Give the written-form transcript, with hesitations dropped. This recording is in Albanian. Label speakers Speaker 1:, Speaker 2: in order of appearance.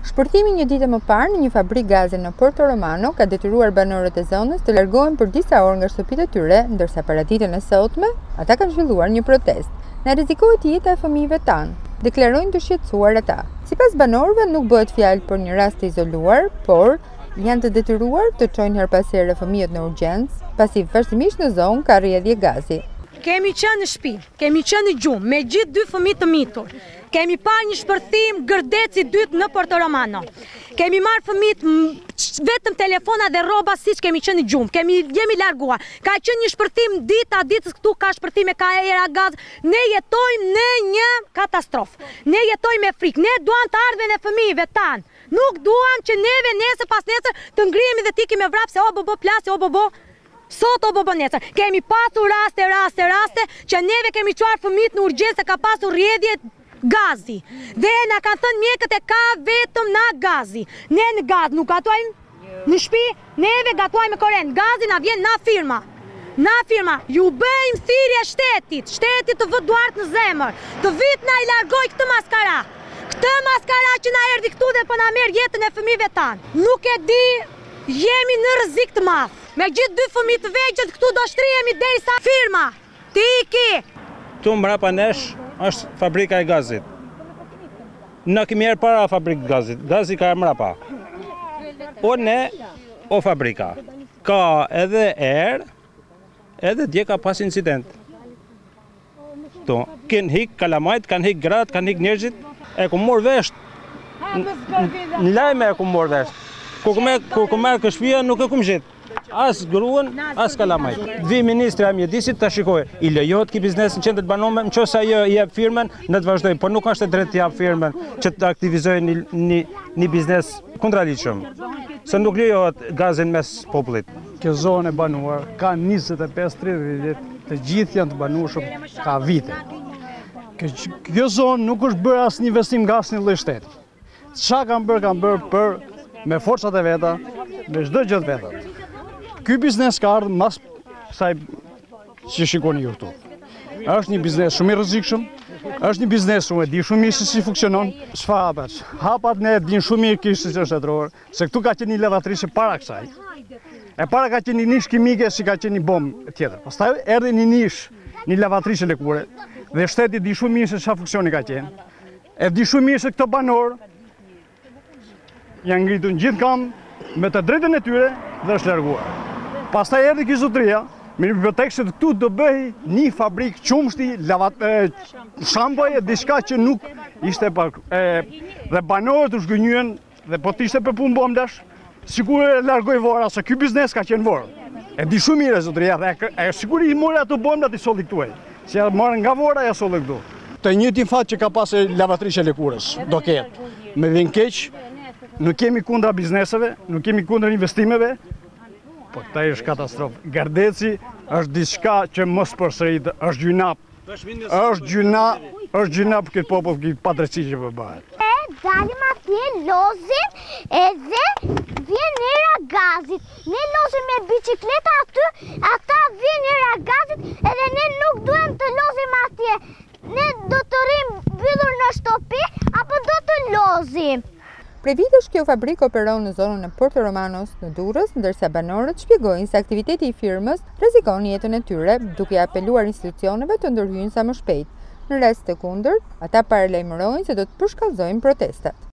Speaker 1: Shpërthimi një ditë më parë në një fabrikë gazi në Porto Romano ka detyruar banorët e zonës të largohen për disa orë nga shtëpitë e tyre, ndërsa para ditën e sotme ata kanë zhvilluar një protestë. Na rrezikohet jeta e fëmijëve tanë, deklarojnë të shqetësuar ata. Sipas banorëve nuk bëhet fjalë për një rast të izoluar, por janë të detyruar të çojnë her pas here fëmijët në urgjencë, pasi vazhdimisht në zonë ka rrjedhje gazi.
Speaker 2: Kemi qenë në shtëpi, kemi qenë në gjumë, me gjithë dy fëmijë të mitur. Kemi parë një shpërthim gërdeci dytë në Porto Romano. Kemi marrë fëmijët vetëm telefona dhe rroba siç kemi qenë në gjumë. Jemi larguar. Ka qenë një shpërthim dita ditës këtu, ka shpërthime, ka era gaz. Ne jetojmë në një katastrofë. Ne jetojmë me frikë. Ne duam të ardhmen e fëmijëve tanë. Nuk duam që neve nesër pas nesër të ngrihemi dhe t'i kemi vrap se o bobo plasi, o bobo sot o bobo nesër. Kemi pasur raste që neve kemi çuar fëmijët në urgjencë, ka pasur rrjedhje gazi. Dhe na kanë thënë mjekët e ka vetëm na gazi. Ne në gaz nuk gatuajmë në shtëpi, neve gatuajmë me korrent. Gazi na vjen na firma. Na firma, ju bëjmë thirrje shtetit të vë duart në zemër, të vit na i largoj këtë maskara. Këtë maskara që na erdhi këtu dhe po na merr jetën e fëmijëve tanë. Nuk e di, jemi në rrezik të madh. Me gjithë dy fëmijë të vegjël këtu do shtrihemi derisa firma. Ti iki.
Speaker 3: Tu mbrapa nesh është fabrika e gazit. Në kemi erë para fabrikë gazit. Gazi ka mbrapa. O ne, o fabrika. Ka edhe erë, edhe dje ka pas incident. Kënë hik kalamajt, kanë hik gratë, kanë hik njerëzit. E ku morë vesht. Në lajme e ku morë vesht. Ku ku merë këshpia nuk e ku më gjitë. As gruën, as kalamajt. Vi ministri e mjedisit të shikoj, i lejohet ki biznes në qendër të banome, në qësa jo i jep firmen, në të vazhdoj, por nuk është e drejt të jep firmen që të aktivizoj një biznes kontraligjshëm, se nuk lejohet gazin mes popullit.
Speaker 4: Kjo zonë e banuar ka 25-30 vjet, të gjithë janë të banueshëm ka vite. Kjo zonë nuk është bërë asë një investim nga asë një lloj shteti. Çka kanë bërë për me forcat e veta, me çdo gjë të vetat. Ky biznes ka ardhur mas kësaj që shikoni ju këtu. Është një biznes shumë i rrezikshëm, është një biznes shumë e di shumë mirë se si funksionon. Çfarë hapat? Hapat ne din shumë mirë kishë që është shtetëror, se këtu ka qenë një lavatrishe para kësaj. E para ka qenë një nish kimike si ka qenë një bombë tjetër. Pastaj erdhi një nish, një lavatrishe lëkure, dhe shteti di shumë mirë se çfarë funksioni ka qenë. E di shumë mirë se këto banorë janë ngritur në gjithë kam me të drejtën e tyre dhe është larguar. Pastaj erdhi ky zotëria, me një pretekst se këtu do bëhej një fabrikë qumshti, shampoje, diçka që nuk ishte dhe banorët u zgënjyen dhe po të ishte për punë bomdash, sikur e largoi vora se ky biznes ka qenë vorë. E di shumë mirë zotëria dhe sikur i mori ato bombat i solli këtu. Si ja marrën nga vora ja solli këtu. Të njëjtin fat që ka pasur lavatrisha Lëkurës, do ketë. Me vjen keq, nuk kemi kundra bizneseve, nuk kemi kundra investimeve, po këta është katastrofë. Gardeci është diçka që mos përsëritet, është gjynap. Është gjynap për këtë popull, këtë padrejtësi që po bëhet.
Speaker 5: Dalim atje, lozim, edhe vjen era gazit. Ne lozim me bicikleta aty, ata vjen era gazit, edhe ne nuk duhem të lozim atje. Ne do të rrim mbyllur në shtëpi, apo do të lozim.
Speaker 1: Prej vitesh kjo fabrikë operon në zonën e Porto Romanos në Durrës, ndërsa banorët shpjegojnë se aktiviteti i firmës rrezikon jetën e tyre, duke apeluar institucioneve të ndërhyjnë sa më shpejt. Në rast të kundërt, ata paralajmërojnë se do të përshkallëzojnë protestat.